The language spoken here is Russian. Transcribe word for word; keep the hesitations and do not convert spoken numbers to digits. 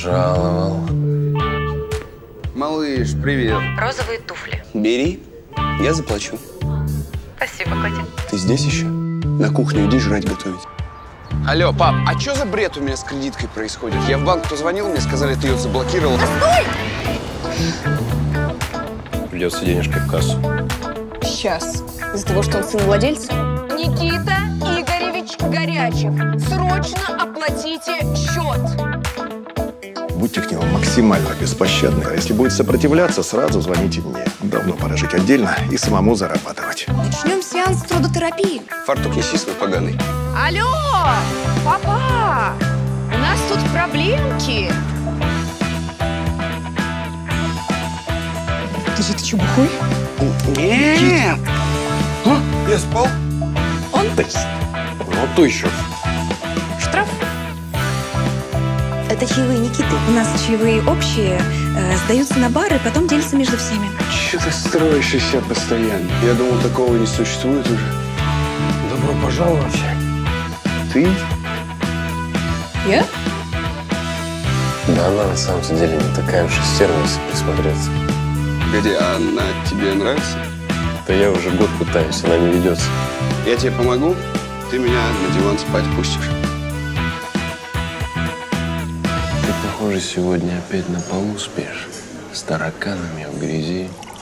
пожаловал. Малыш, привет. Розовые туфли. Бери, я заплачу. Спасибо, котик. Ты здесь еще? На кухню иди жрать готовить. Алло, пап, а что за бред у меня с кредиткой происходит? Я в банк позвонил, мне сказали, ты ее заблокировал. Да стой! Придется денежкой в кассу. Сейчас. Из-за того, что он сын владельца? Никита Игоревич Горячих, срочно оплатите счет. Будьте к нему максимально беспощадны. А если будет сопротивляться, сразу звоните мне. Давно пора жить отдельно и самому зарабатывать. Начнем сеанс трудотерапии. Фартук неси свой поганый. Алло, папа, у нас тут проблемки. Ты же ты че, бухой? Нет! А? Я спал? Он? Ну, то еще. Штраф? Это чаевые Никиты. У нас чаевые общие, э, сдаются на бары, потом делятся между всеми. Че ты строишь из себя постоянно? Я думал, такого не существует уже. Добро пожаловать. Ты? Я? Да она на самом деле не такая уж и стерва, если присмотреться. Погоди, а она тебе нравится? Да я уже год пытаюсь, она не ведется. Я тебе помогу, ты меня на диван спать пустишь. Ты, похоже, сегодня опять на полу спишь. С тараканами в грязи.